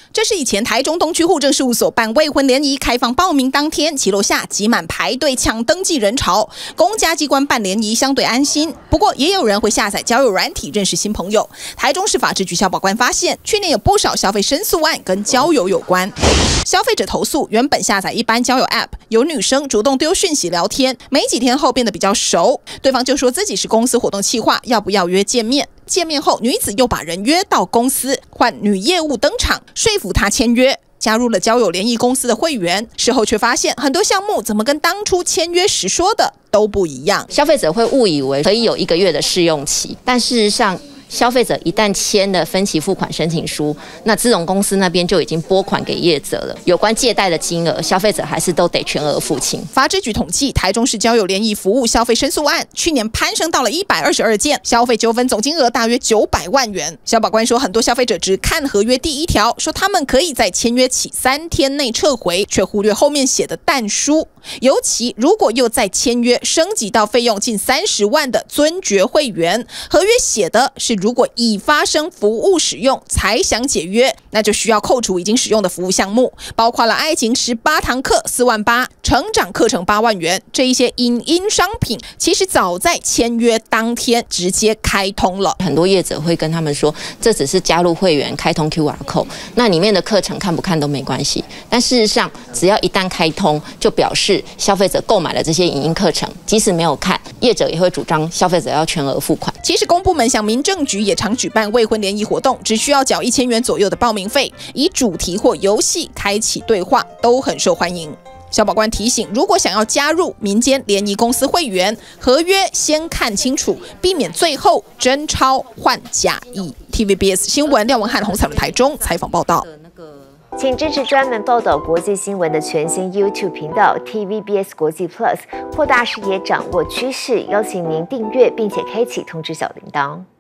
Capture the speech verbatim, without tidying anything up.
这是以前台中东区户政事务所办未婚联谊开放报名当天，骑楼下挤满排队抢登记人潮。公家机关办联谊相对安心，不过也有人会下载交友软体认识新朋友。台中市法制局消保官发现，去年有不少消费申诉案跟交友有关。消费者投诉，原本下载一般交友 App， 有女生主动丢讯息聊天，没几天后变得比较熟，对方就说自己是公司活动企划，要不要约见面？见面后，女子又把人约到公司，换女业务登场，说服他签约，加入了交友联谊公司的会员。事后却发现，很多项目怎么跟当初签约时说的都不一样。 消费者会误以为可以有一个月的试用期，但事实上，消费者一旦签了分期付款申请书，那资融公司那边就已经拨款给业者了。有关借贷的金额，消费者还是都得全额付清。 法制局统计，台中市交友联谊服务消费申诉案去年攀升到了一百二十二件，消费纠纷总金额大约九百万元。消保官说，很多消费者只看合约第一条，说他们可以在签约起三天内撤回，却忽略后面写的但书。尤其如果又在签约升级到费用近三十万的尊爵会员，合约写的是如果已发生服务使用才想解约，那就需要扣除已经使用的服务项目，包括了爱情十八堂课四万八，成长课程八万元，这一些影音商品，其实早在签约当天直接开通了。 很多业者会跟他们说，这只是加入会员开通 Q R code， 那里面的课程看不看都没关系。但事实上，只要一旦开通，就表示消费者购买了这些影音课程，即使没有看，业者也会主张消费者要全额付款。 其实公部门像民政局也常举办未婚联谊活动，只需要缴一千元左右的报名费，以主题或游戏开启对话，都很受欢迎。消保官提醒，如果想要加入民间联谊公司会员，合约先看清楚，避免最后真钞换假意。T V B S 新闻廖文翰、洪彩伦台中采访报道。 请支持专门报道国际新闻的全新 YouTube 频道 T V B S 国际 Plus， 扩大视野，掌握趋势。邀请您订阅并且开启通知小铃铛。